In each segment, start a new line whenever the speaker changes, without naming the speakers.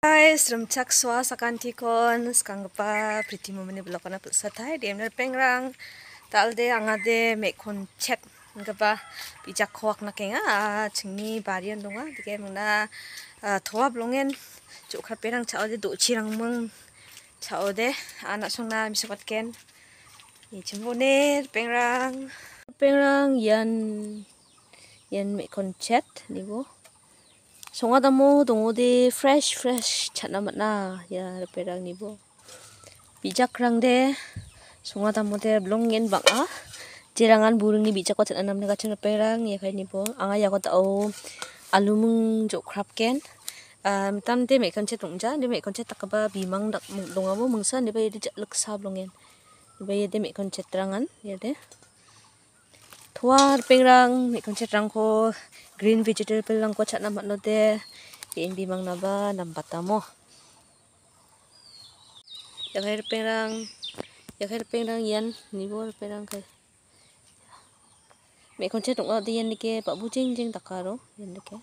Guys, rumcak swa sakantikon skangpa priti momene blokana satai demner pengrang talde angade mekon chat ngapa bijak khowak nakenga chingni barian donga dige muna thoa blongen chukha perang chaode do chirang mung chaode anak songna misapatken ni chimbone pengrang yan mekon chat nibo 송아다모 동호대 fresh 찾나맞나 야 레페랑 니보 비자크랑데 송아다모데 블롱엔 방아 지랑한 부릉니 비자코 찾나남네 같은 레페랑 야 카이 니보 앙아 야고 따오 알루뭉 조크랍켄 tamde mekonche tongja de mekonche takaba bimang dak dongamo mungsa de bay de jaluk sablongen bay de mekonche trangan ya de Tuar pengrang mekonche trangko green vegetable lang ko chat namat no de in bimang naba nampatamo yang air pengrang yan nibo pengrang kai me konche tong adi yan nike pak bu jing takaro yan nike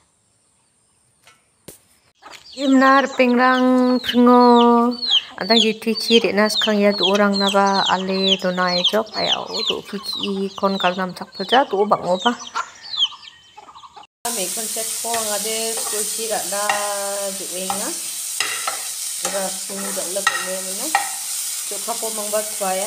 imnar pengrang pringo andang jiti ci de nas khang ya orang naba ale donai jok ayau do kiki kon kalnam chakpelja do bango ba mấy con chết kho ngade sushi đã juenga ra sung đã lập nên nó chỗ khắp mong bắt phải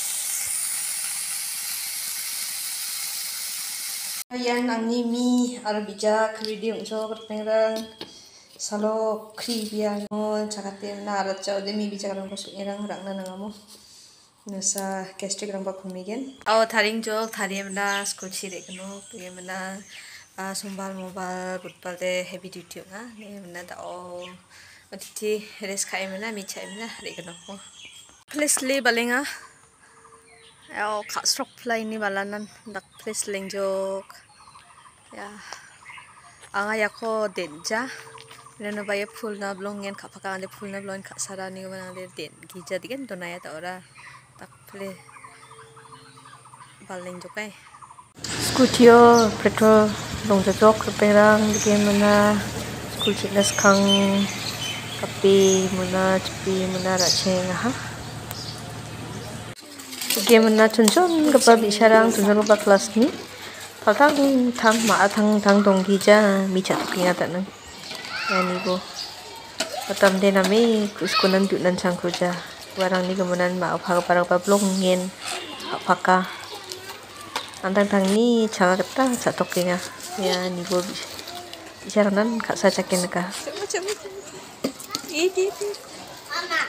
yan ani mi arbija kridi cho pengrang salo kribia no chakate na ra chau de mi bija rang ko erang rang na ngamo nasa gastric rang ba khumigen aw tharing jo tharim na school chi re kno pemana sombal mobile budbal de heavy duty nga ne mena da o matiti res khai mena mi chai mena re kana ko plesli balenga ao kha strok play ni balanan dak ples lengjok ya anga yakho denja reno baye phul na blongen kha phaka ande phul na blon kha sara ni bana de den gija digen donaya ta ora tak ple balengjok ai Scutio petro dongjok pengrang dige mana school fitness kang kapi muna cepi muna racheng ha dige mana chunchon gapa bisarang chunchon gapa kelas ni paltang thang donggi ja mi chatpina tanang yani bo patam de nami kuskunan dunan changkruja warang ni gamanan ma phaga parang pa blong ngen phaka antang ni jaga ketang satokinya ya ni bo bicaranan kak saya cekin ka ini mama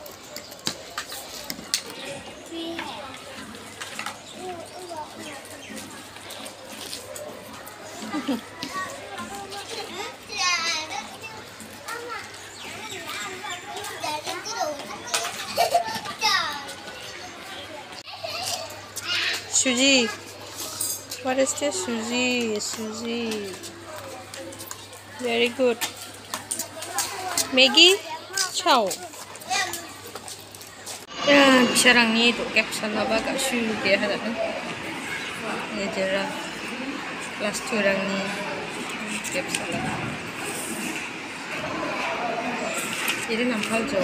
Suji, what is this? Suji, very good. Maggie, ciao. Ya, bisarang ni tu caption apa kat shoe dia ada tu. Ya jera. Kelas tu orang ni caption lah. Jadi nampak jo.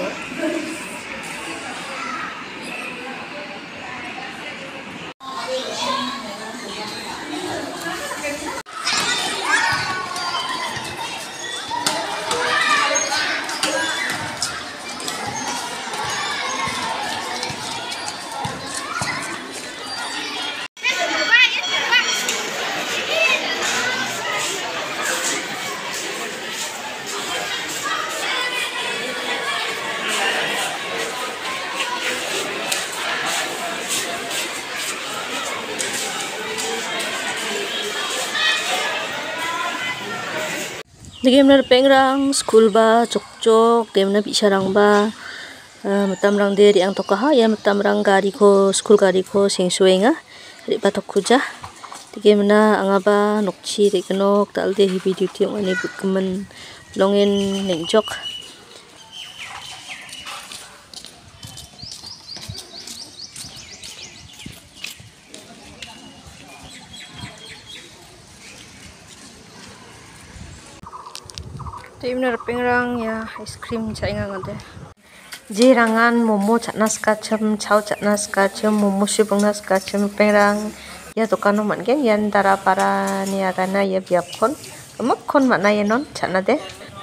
Game pengrang school ba cok game bisarang ba matam rang de yang tokaha ya matam rang gari ko school gari ko singsuenga ri batok kuja game na angaba nokchi re knok talde heavy duty ngani bukman longen nengjok Dimna pengrang ya es krim caingan ngade. Jirangan momo chatnas kacem, chow chatnas kacem, momo shibungnas kacem pengrang ya dokano mangen yan dara para ni agana ya biapkon. Kamak kon mana ya non chatna de.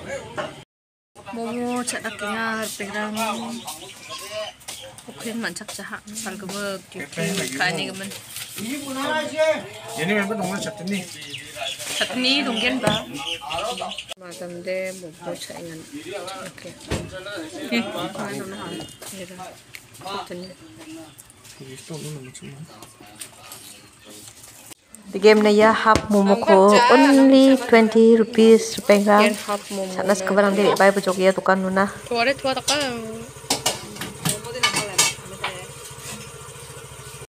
Momo chatna kengar pengrang. Ukren mancak jahat sal gemuk kani gemen.
Ini memang nomor chutney.
Chutney donggen ba. Madam de momo caingan. Oke. Madam na hal. Chutney. The game na ya half momo ko only 20 rupees pengrang. Sanas kebarang diri bai bujok ya tukan nuna.
Tuare tua taka